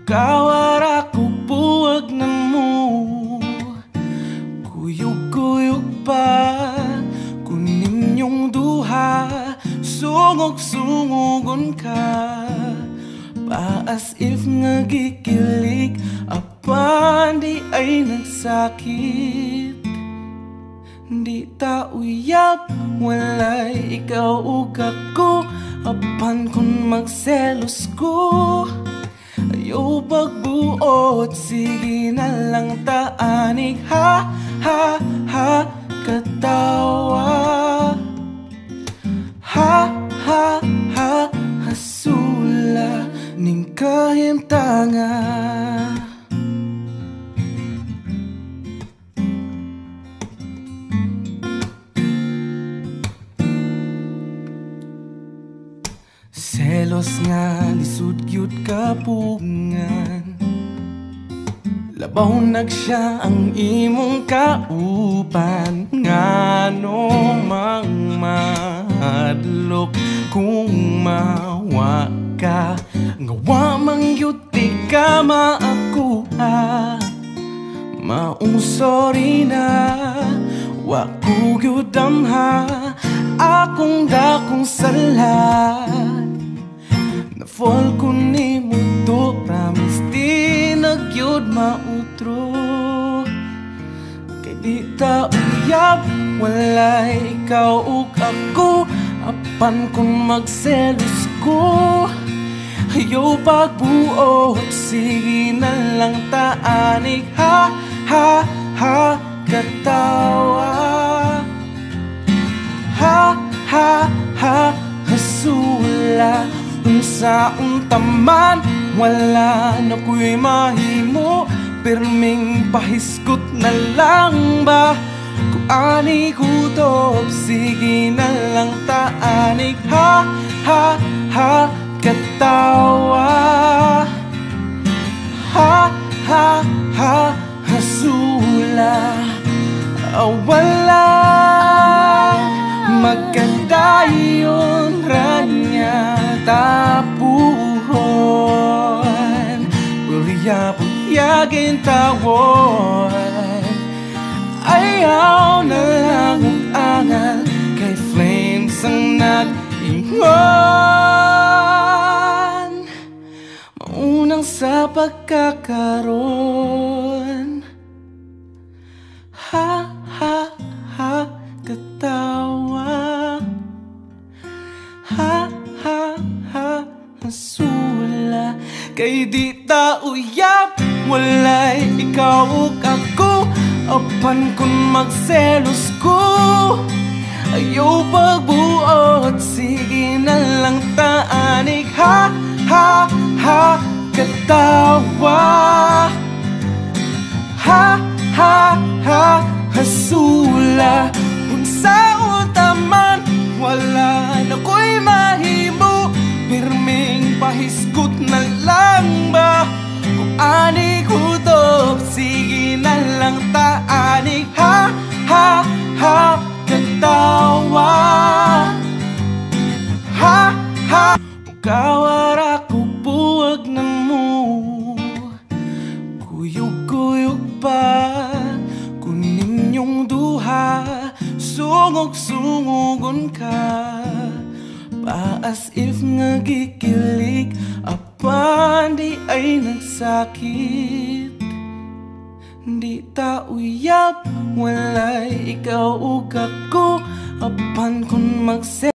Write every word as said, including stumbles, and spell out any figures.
Kawara ko buwag na mo, kuyog-kuyog pa kunin yung duha, sungog-sungogon ka pa as if nga gikilig apan di ay nagsakit. Di ta uyab, walay ikaw ug ako, apan kun magselos ko ayaw pagbuot, sige na lang taanig. Ha, ha, ha, katawa. Ha, ha, ha, hasula ning kahimtanga. Selos nga lisud gyud kapungan, labaw nagsiya ang imong kaupan. Ngano mang mahadlok kung mawa ka, ngawa mang yuti ka maakuha. Maong sorry na wa ko gyud damha, akong dakong sala. Na-fall ko ni mo to, promise di nagyod mautro. Kay di ta uyab, walay ikaw ug ako, apan kung magselos ko ayaw pagbuot, sige na lang taanig. Ha, ha, ha, katawa. Ha, ha, ha, hasula unsaon taman, wala na ko'y mahimo, pirming pahiskot na lang ba kung ani kutob, sige na lang taanig. Ha, ha, ha, katawa. Ha, ha, ha, hasula awala magkadayon ranya tapuhon, purya-puryagin tawon. Ayaw na lang ang angal, kay flames ang nag-ingon. Maunang sa pagkakaroon. Ha, ha, ha, katawa. Ha, ha, ha, hasula. Kay di ta uyab, walay ikaw ug ako, apan kun magselos ko ayaw pagbuot, sige na lang taanig. Ha, ha, ha, katawa. Ha, ha, ha, hasula unsaon taman, wala na ko'y mahimo, pirming pahiskot na lang ba kung ani kutob, sige na lang taanig. Ha, ha, ha, katawa. Ha, ha, kawara ko buwag na mo, kuyog-kuyog pa kunin yung duha, sungog-sungogon ka pa as if nga gikilig apan di ay nagsakit. Di ta uyab, walay ikaw ug ako, apan kun magse